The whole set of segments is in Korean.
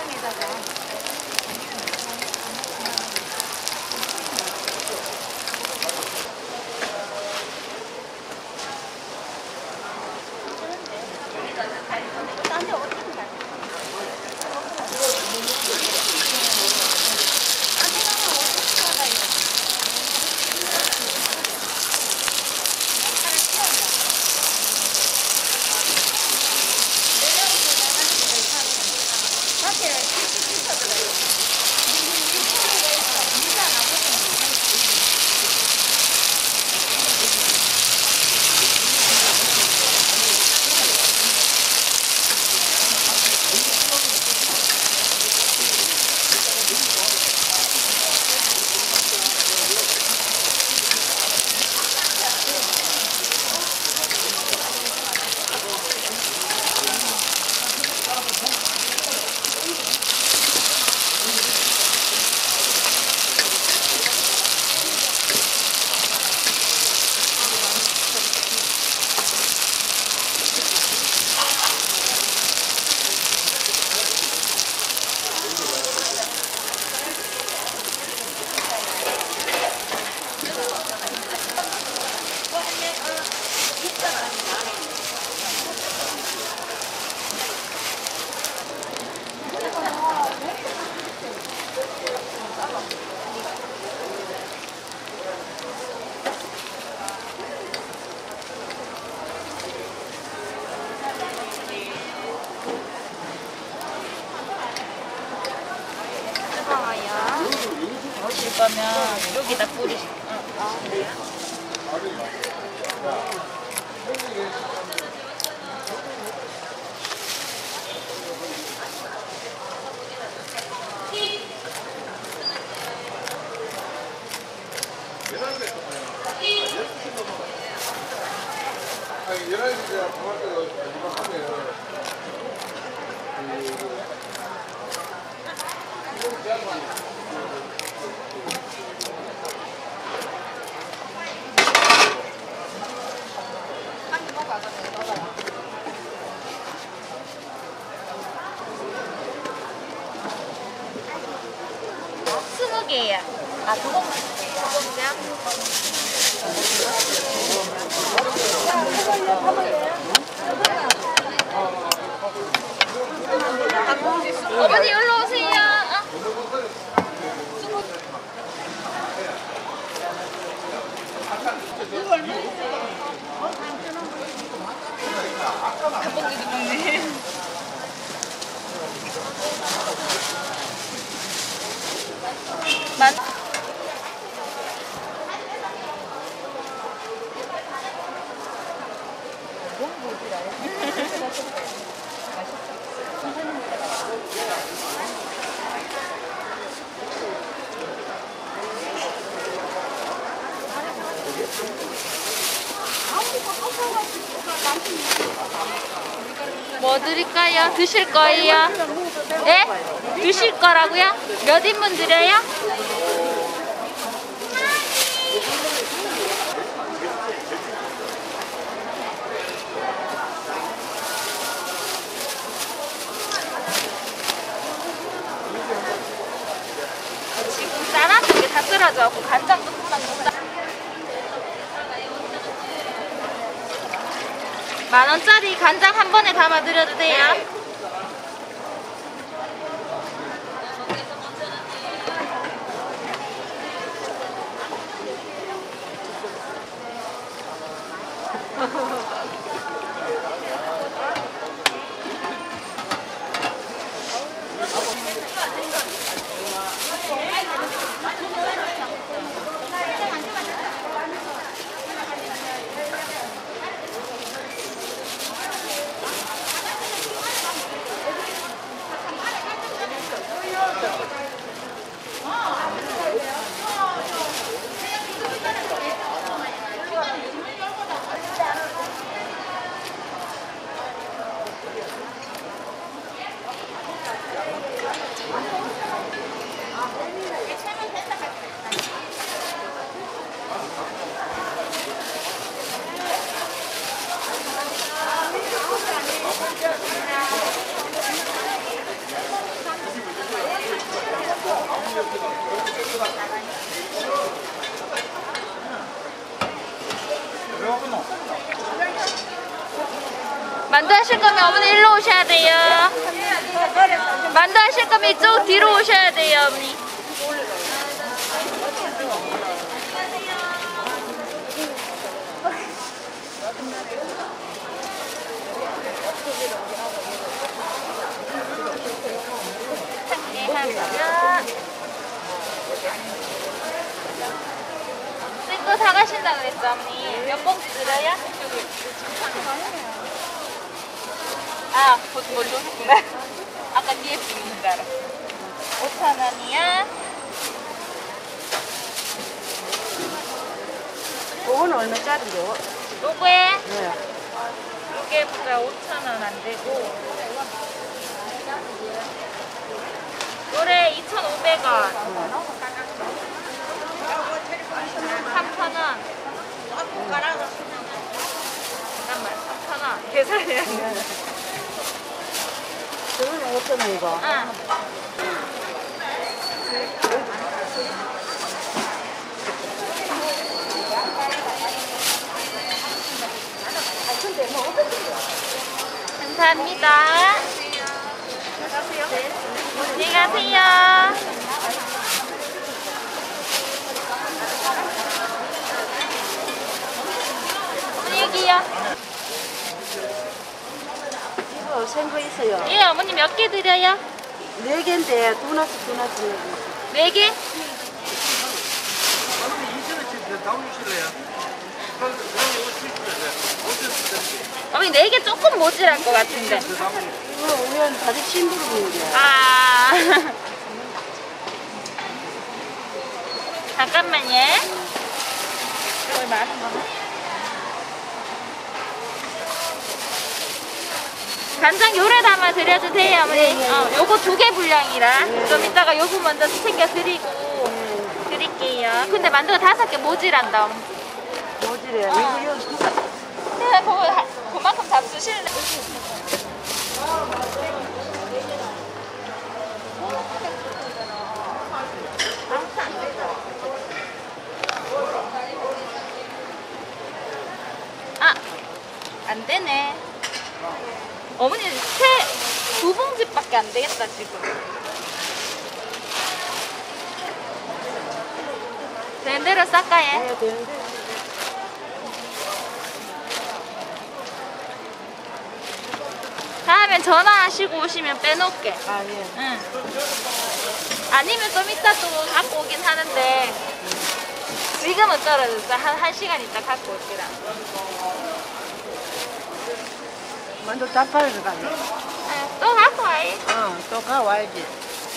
거면 여기다 뿌리시. 개야. 아, 그것만 어머니 일로 오세요. 닭봉지도 먹네. 뭐 드릴까요? 드실 거예요? 네? 드실 거라고요? 몇 인분 드려요? 지금 싸놨던 게 다 끓어져갖고 간장도 금방 녹다. 10,000원짜리 간장 한 번에 담아드려도 돼요? 어머니 쪽 뒤로 오셔야 돼요, 어머니. 이거 사가신다 그랬죠, 어머니? 몇 봉지 드려요? 아, 먼저 오셨구나. 아까 뒤에 있는 줄 알았어. 5,000원이야. 그거는 얼마짜리요? 요거에, 네. 요게 보다 5,000원 안 되고. 요래 2,500원. 3,000원. 잠깐만, 3,000원. 계산해야 돼. 저거는 5,000원이고. 응. 감사합니다. 안녕히 가세요. 어머니 여기요. 이거 생거 있어요. 예, 어머니 몇 개 드려요? 4개인데 두 나씩 내고. 4개? 어머니 이전에 지금 나오실래요? 어머니 4개 조금 모자랄 것 같은데. 이거 오면 다들 심부름인 거야. 아. 잠깐만요. 이걸 많은 거나? 간장 요래 담아 드려도 돼요, 어머니? 요거 2개 분량이라. 좀 이따가 요거 먼저 챙겨 드리고 드릴게요. 근데 만두가 5개 모질한다, 어머니. 뭐지래? 이거 누가? 네, 그만큼 잡수실래? 아, 안 되네. 어머니 2봉지밖에 안 되겠다, 지금. 된 대로 쌀까요? 네, 되는데. 다음엔 전화하시고 오시면 빼놓을게. 아, 예. 응. 아니면 좀 이따 또 갖고 오긴 하는데 지금은 떨어졌어. 한 시간 있다 갖고 올게라. 만두 다 팔러 가네. 응, 또 갖고 와이. 또 가와야지.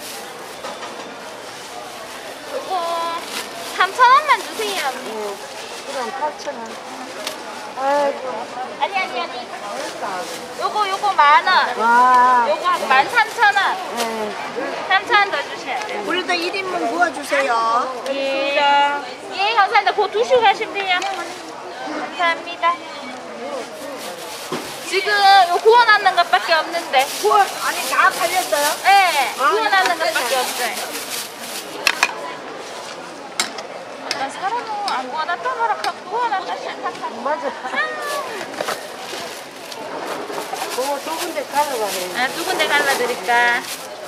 요거 3,000원만 주세요. 그럼 8,000원. 아이고. 아니. 요거 10,000원. 와. 요거 13,000원. 네. 3,000원 더 주셔야 돼요. 우리도 1인분 구워주세요. 예. 예, 감사합니다. 곧 두시고 가시면 돼요. 감사합니다. 지금 요 구워놨는 것밖에 없는데. 아니, 다 팔렸어요? 네, 구워놨는 것밖에 없어요. 난 사람은 안 구워놨다 말아서 구워놨다 시작한다. 맞아. 그거 2군데 가져가네. 아, 2군데 갈라드릴까?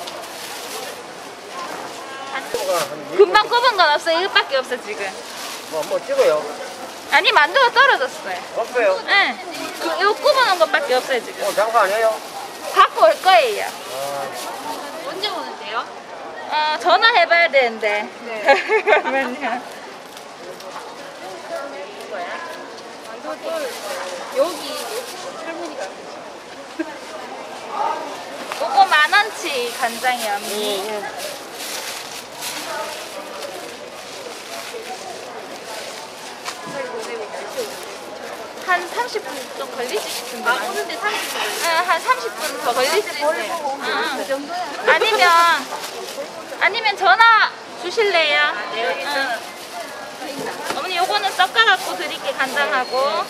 금방 굽은 건 없어요. 이것밖에 없어 지금. 뭐 찍어요? 아니 만두가 떨어졌어요. 없어요? 응. 이거 굽어놓은 것밖에 없어요 지금. 장사 아니에요? 갖고 올 거예요. 언제 오는데요? 전화해봐야 되는데. 네. 잠깐만요. 여기 할머니가. 요거 10,000원치 간장이요. 언니. 한 30분 좀 걸리지 싶은데. 오는데 30분? 응, 한 30분 더 걸릴 수 있어요. 아니면 전화 주실래요? 네, 어머니 요거는 섞어갖고 드릴게, 간장하고.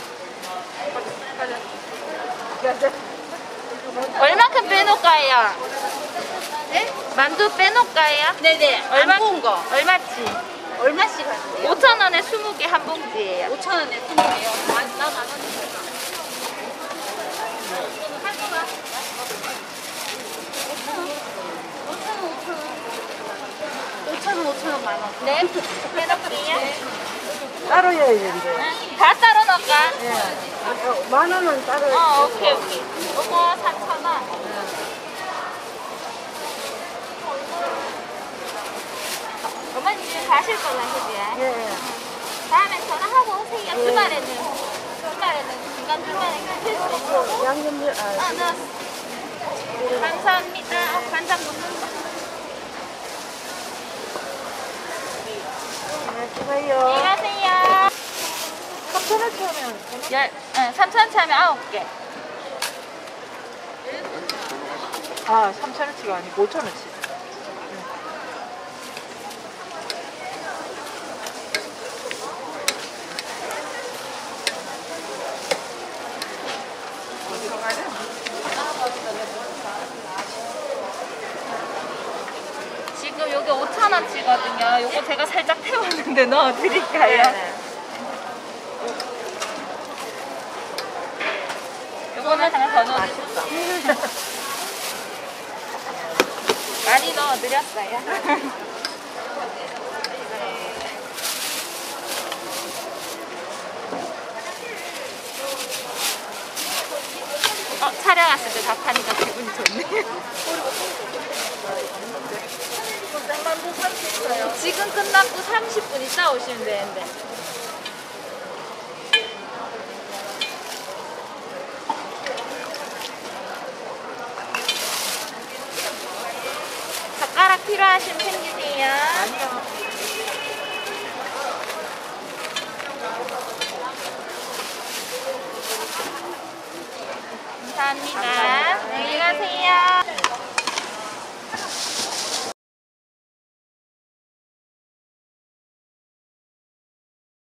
얼마큼 빼놓을까요? 네? 만두 빼놓을까요? 네네. 얼마 구운 거. 얼마치? 얼마씩 하세요? 5,000원에 20개 한 봉지예요. 5,000원에 20개요? 나 나눠주세요. 5,000원, 5,000원. 만 원. 네. 빼놓을게요. 따로 해야 되는데. 응. 다 따로 넣을까? 예. 10,000원은 따로. 오케이. 요거 4,000원. 어머니 지금 가실 거라 그지? 예. 다음에 전화하고 오세요. 주말에는 중간중간에 필수 없고. 양념, 넣었어. 감사합니다. 간장 묻는다. 수고해요. 안녕하세요. 3,000원치 하면. 3,000원치 하면 9개. 아, 3,000원치가 아니고 5,000원치. 지금 여기 5,000원치거든요. 요거 제가 살짝 태웠는데 넣어드릴까요? 요거는 하나 더 넣어드릴게요. 많이 넣어드렸어요. 촬영 왔을 때 답하니까 기분이 좋네요. 지금 끝났고 30분 있다 오시면 되는데. 젓가락 필요하시면 챙기세요. 아니요. 감사합니다. 안녕히 가세요.